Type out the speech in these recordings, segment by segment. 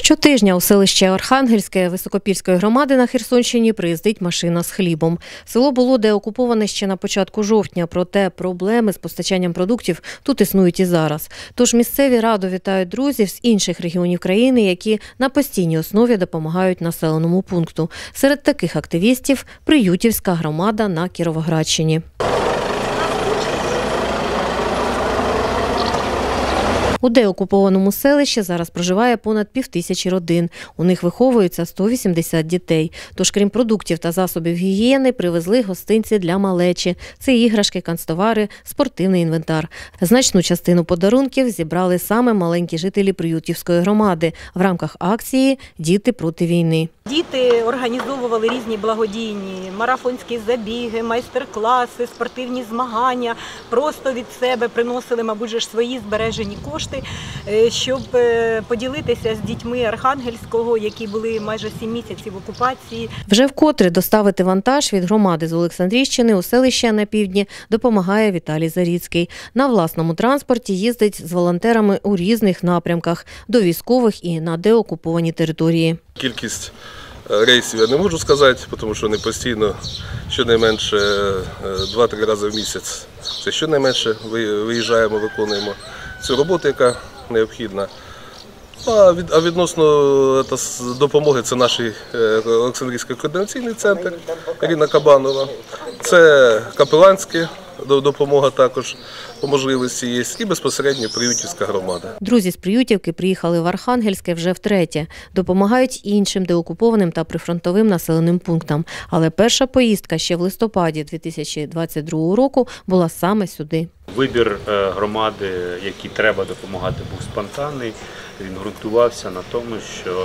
Щотижня у селище Архангельське Високопільської громади на Херсонщині приїздить машина з хлібом. Село було деокуповане ще на початку жовтня, проте проблеми з постачанням продуктів тут існують і зараз. Тож місцеві радо вітають друзів з інших регіонів країни, які на постійній основі допомагають населеному пункту. Серед таких активістів – Приютівська громада на Кіровоградщині. У деокупованому селищі зараз проживає понад 5000 родин. У них виховуються 180 дітей. Тож, крім продуктів та засобів гігієни, привезли гостинці для малечі. Це іграшки, канцтовари, спортивний інвентар. Значну частину подарунків зібрали саме маленькі жителі Приютівської громади в рамках акції «Діти проти війни». Діти організовували різні благодійні марафонські забіги, майстер-класи, спортивні змагання. Просто від себе приносили, мабуть, свої збережені кошти, щоб поділитися з дітьми Архангельського, які були майже 7 місяців в окупації. Вже вкотре доставити вантаж від громади з Олександрійщини у селище на півдні допомагає Віталій Заріцький. На власному транспорті їздить з волонтерами у різних напрямках – до військових і на деокуповані території. Кількість рейсів я не можу сказати, тому що вони постійно, щонайменше 2-3 рази в місяць. Це щонайменше виїжджаємо, виконуємо цю роботу, яка необхідна. А відносно допомоги це наш Олександрійський координаційний центр Ірина Кабанова. Це капеланська допомога також по можливості є і безпосередньо Приютівська громада. Друзі з Приютівки приїхали в Архангельське вже втретє. Допомагають іншим деокупованим та прифронтовим населеним пунктам. Але перша поїздка ще в листопаді 2022 року була саме сюди. Вибір громади, якій треба допомагати, був спонтанний. Він ґрунтувався на тому, що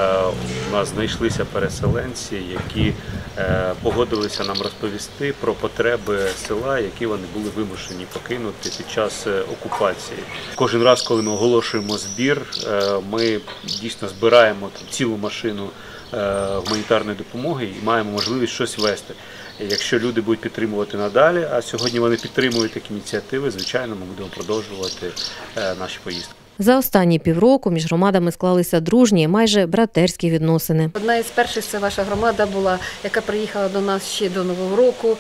у нас знайшлися переселенці, які погодилися нам розповісти про потреби села, які вони були вимушені покинути під час окупації. Кожен раз, коли ми оголошуємо збір, ми дійсно збираємо цілу машину гуманітарної допомоги і маємо можливість щось вести. Якщо люди будуть підтримувати надалі, а сьогодні вони підтримують такі ініціативи, звичайно, ми будемо продовжувати наші поїздки. За останні півроку між громадами склалися дружні, майже братерські відносини. Одна із перших це ваша громада була, яка приїхала до нас ще до Нового року.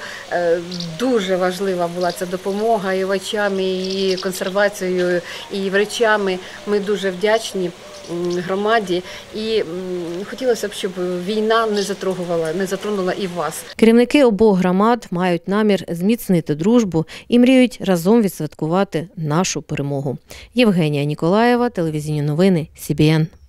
Дуже важлива була ця допомога і овочами, і консервацією, і речами. Ми дуже вдячні громаді і хотілося б, щоб війна не затронула і вас. Керівники обох громад мають намір зміцнити дружбу і мріють разом відсвяткувати нашу перемогу. Євгенія Ніколаєва, телевізійні новини, СІБІН.